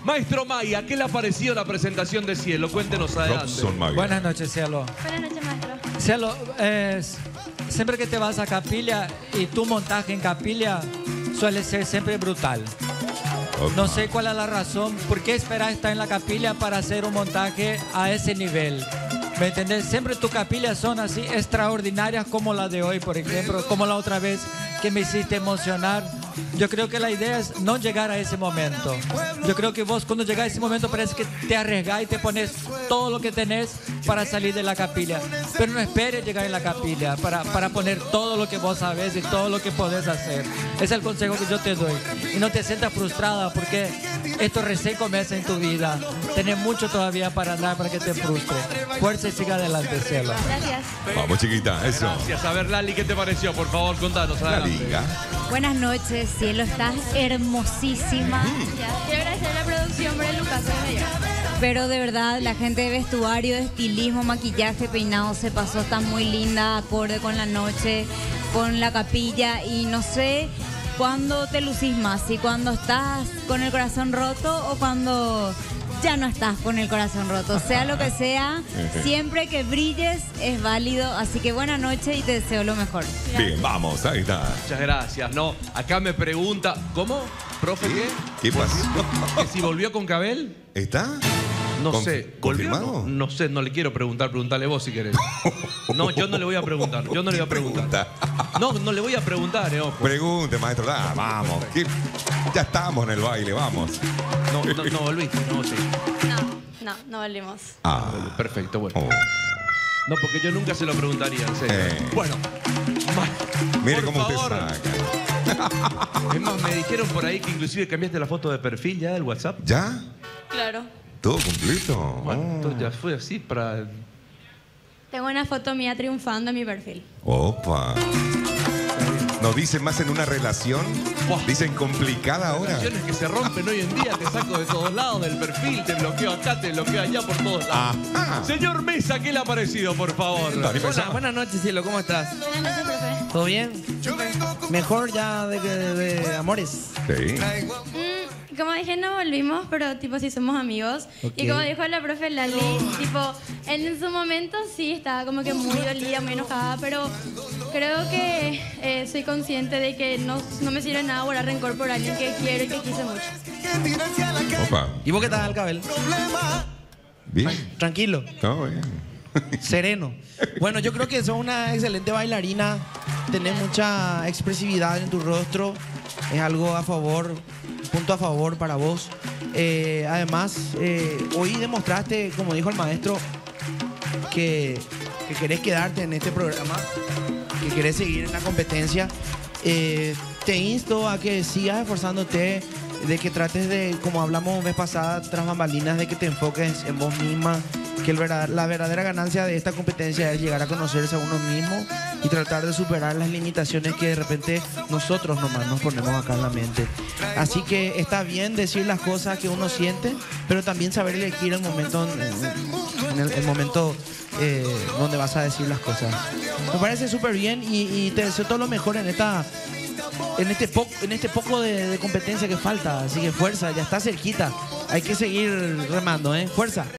Maestro Maya, ¿qué le ha parecido la presentación de Cielo? Cuéntenos adelante. Robson Maya. Buenas noches, Cielo. Buenas noches, maestro. Cielo, siempre que te vas a Capilla y tu montaje en Capilla suele ser siempre brutal. No sé cuál es la razón, por qué esperar estar en la Capilla para hacer un montaje a ese nivel. ¿Me entendés? Siempre tus capillas son así extraordinarias como la de hoy, por ejemplo, como la otra vez que me hiciste emocionar. Yo creo que la idea es no llegar a ese momento. Yo creo que vos cuando llegas a ese momento parece que te arriesgás y te pones todo lo que tenés para salir de la capilla. Pero no esperes llegar en la capilla para poner todo lo que vos sabés y todo lo que podés hacer. Ese es el consejo que yo te doy. Y no te sientas frustrada porque esto recién comienza en tu vida. Tenés mucho todavía para andar para que te frustre. Fuerza y siga adelante, Cielo. Gracias. Vamos, chiquita, eso. Gracias. A ver, Lali, ¿qué te pareció? Por favor, contanos. La Adelante. liga. Buenas noches, Cielo, estás hermosísima. Gracias. Quiero agradecer a la producción por el lujazo que me dio. Pero de verdad, la gente de vestuario, de estilismo, maquillaje, peinado se pasó, está muy linda, acorde con la noche, con la capilla. Y no sé cuándo te lucís más, si cuando estás con el corazón roto o cuando ya no estás con el corazón roto. Sea lo que sea, siempre que brilles es válido. Así que buena noche y te deseo lo mejor. Bien, vamos, ahí está. Muchas gracias. No, acá me pregunta, ¿cómo? ¿Profe qué? ¿Qué pasó? ¿Que si volvió con Cabel? ¿Está? No sé. ¿Volvió? ¿Confirmado? No sé, no le quiero preguntar, pregúntale vos si querés. No, yo no le voy a preguntar, yo no le voy a preguntar. No, no le voy a preguntar, ojo. Pregunte, maestro. Vamos. Ya estamos en el baile, vamos. No volviste, no, sí. No volvimos. Ah, Perfecto, bueno. oh. No, porque yo nunca se lo preguntaría, en serio. Bueno. Mire por cómo usted favor. saca. Es más, me dijeron por ahí que inclusive cambiaste la foto de perfil ya del WhatsApp. ¿Ya? Claro. ¿Todo completo? Bueno, Oh. entonces ya fue así para... Tengo una foto mía triunfando en mi perfil. Opa. ¿Nos dicen más en una relación? Buah. Dicen complicada ahora. Relaciones que se rompen hoy en día, te saco de todos lados del perfil, te bloqueo acá, te bloqueo allá, por todos lados. Ajá. Señor Mesa, ¿qué le ha parecido, por favor? Dani Mesa. Hola, buenas noches, Cielo, ¿cómo estás? Buenas noches, profe. ¿Todo bien? Mejor ya de amores. Sí. Como dije, no volvimos, pero tipo sí somos amigos. Ok. Y como dijo la profe Lali, tipo, en su momento sí estaba como que muy dolida, muy enojada, pero creo que soy consciente de que no me sirve nada guardar rencor por alguien que quiero y que quise mucho. Opa. ¿Y vos qué tal, Cabel? Bien. Tranquilo, Todo bien. sereno. Bueno, yo creo que sos una excelente bailarina, tenés mucha expresividad en tu rostro, es algo a favor, punto a favor para vos. Además, hoy demostraste, como dijo el maestro, que querés quedarte en este programa, que querés seguir en la competencia. Te insto a que sigas esforzándote, de que trates de, como hablamos vez pasada, tras bambalinas, de que te enfoques en vos misma, que la verdadera ganancia de esta competencia es llegar a conocerse a uno mismo y tratar de superar las limitaciones que de repente nosotros nomás nos ponemos acá en la mente. Así que está bien decir las cosas que uno siente, pero también saber elegir el momento, el momento donde vas a decir las cosas. Me parece súper bien y te deseo todo lo mejor en este poco de competencia que falta. Así que fuerza, ya está cerquita. Hay que seguir remando, ¿eh? Fuerza.